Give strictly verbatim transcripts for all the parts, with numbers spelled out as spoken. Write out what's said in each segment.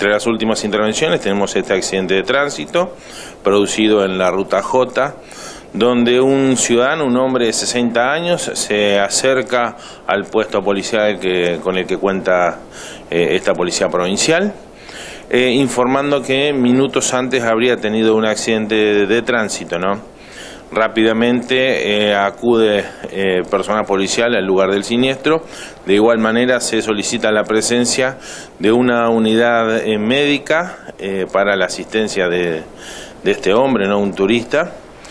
Entre las últimas intervenciones tenemos este accidente de tránsito producido en la ruta J, donde un ciudadano, un hombre de sesenta años, se acerca al puesto policial que, con el que cuenta eh, esta policía provincial, eh, informando que minutos antes habría tenido un accidente de, de tránsito, ¿no? Rápidamente eh, acude eh, personal policial al lugar del siniestro. De igual manera se solicita la presencia de una unidad eh, médica eh, para la asistencia de, de este hombre, ¿no? Un turista,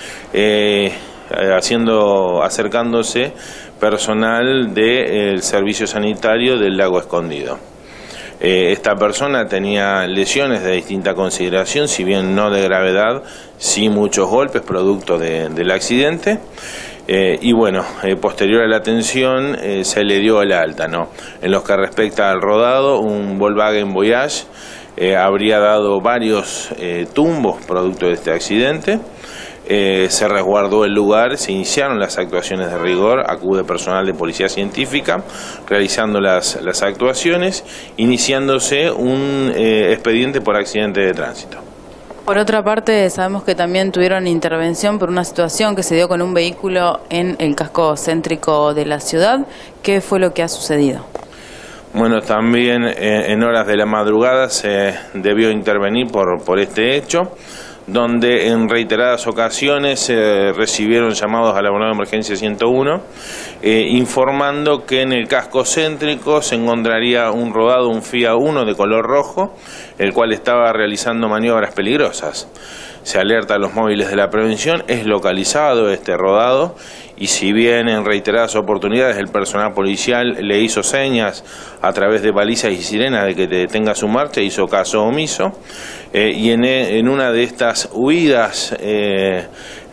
eh, haciendo, acercándose personal del eh, servicio sanitario del Lago Escondido. Eh, esta persona tenía lesiones de distinta consideración, si bien no de gravedad, sí muchos golpes producto de, del accidente. Eh, y bueno, eh, posterior a la atención eh, se le dio el alta, ¿no? En lo que respecta al rodado, un Volkswagen Voyage eh, habría dado varios eh, tumbos producto de este accidente. Eh, se resguardó el lugar, se iniciaron las actuaciones de rigor, acude personal de policía científica realizando las, las actuaciones, iniciándose un eh, expediente por accidente de tránsito. Por otra parte, sabemos que también tuvieron intervención por una situación que se dio con un vehículo en el casco céntrico de la ciudad. ¿Qué fue lo que ha sucedido? Bueno, también eh, en horas de la madrugada se debió intervenir por, por este hecho, donde en reiteradas ocasiones eh, recibieron llamados a la Brigada de Emergencia ciento uno, eh, informando que en el casco céntrico se encontraría un rodado, un Fiat Uno de color rojo, el cual estaba realizando maniobras peligrosas. Se alerta a los móviles de la prevención, es localizado este rodado, y si bien en reiteradas oportunidades el personal policial le hizo señas a través de balizas y sirenas de que detenga su marcha, hizo caso omiso, eh, y en, en una de estas huidas, eh,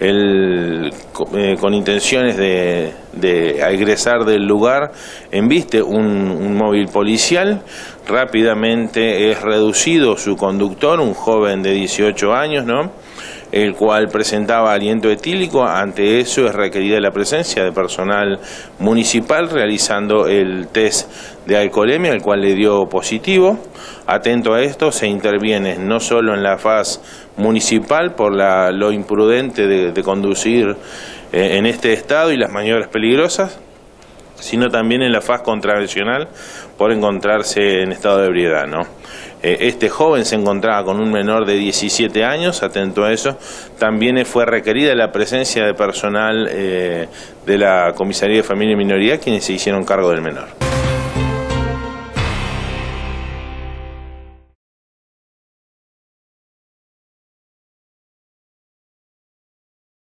el, eh, con intenciones de, de egresar del lugar, embiste un, un móvil policial. Rápidamente es reducido su conductor, un joven de dieciocho años, ¿no?, el cual presentaba aliento etílico. Ante eso es requerida la presencia de personal municipal realizando el test de alcoholemia, el cual le dio positivo. Atento a esto, se interviene no solo en la faz municipal por la, lo imprudente de, de conducir eh, en este estado y las maniobras peligrosas, sino también en la faz contravencional por encontrarse en estado de ebriedad, ¿no? Este joven se encontraba con un menor de diecisiete años, atento a eso. También fue requerida la presencia de personal eh, de la Comisaría de Familia y Minoría, quienes se hicieron cargo del menor.